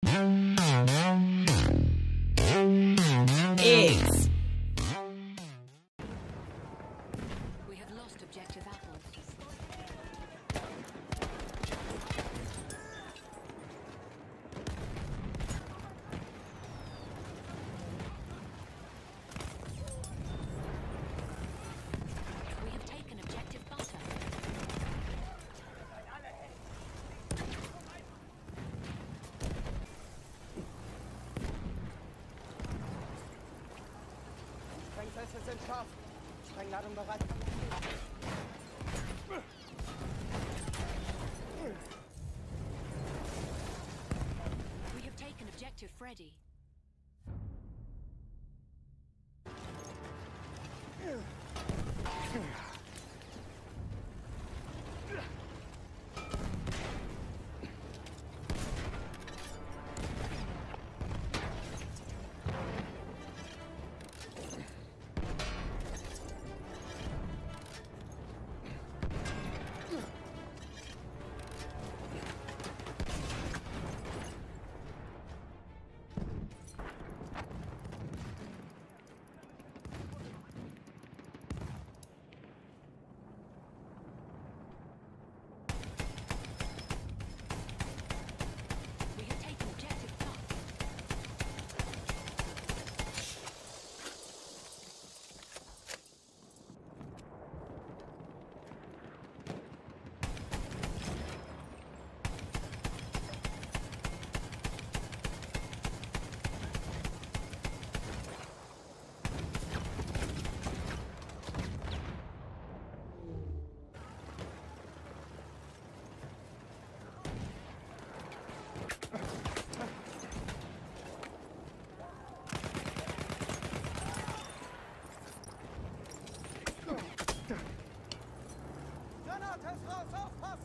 Eggs. We have lost objective apples. We have taken objective butter. Sprengfeste sind scharf. Sprengladung bereit. We have taken objective Freddy. We have taken objective top. Granate ist raus, aufpassen!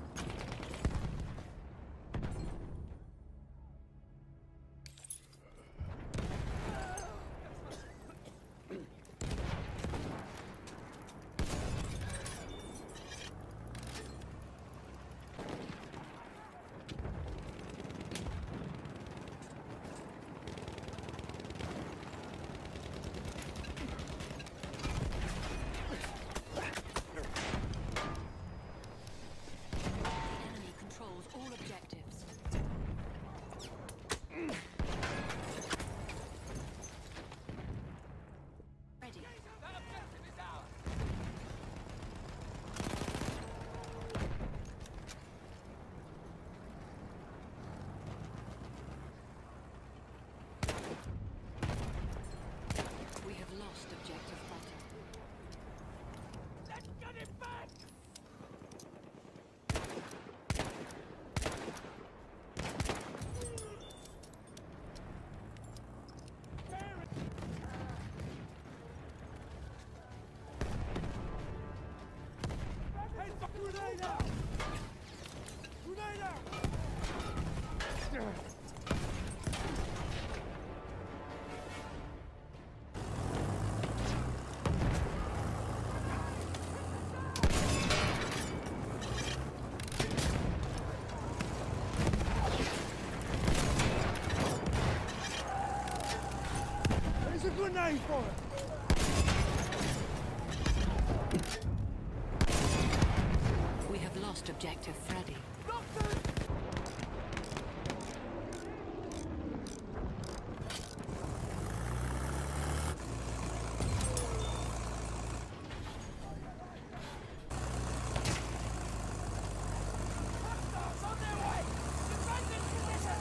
The enemy controls all objectives. Ready. We have lost objective butter. Let's get it back! Grenade out! Grenade out! There's a grenade for it! We have lost objective Freddy. On their way! Defend this position!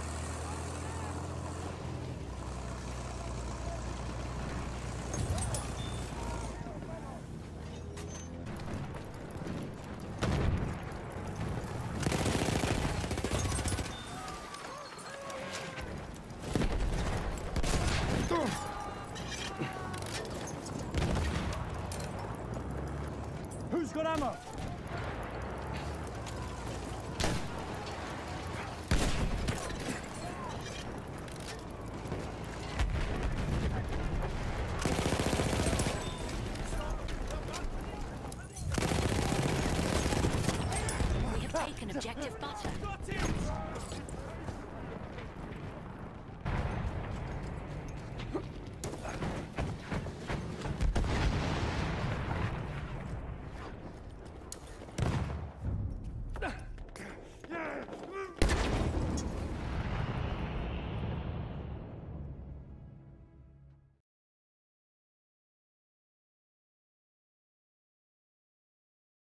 Who's got ammo? We have taken objective butter.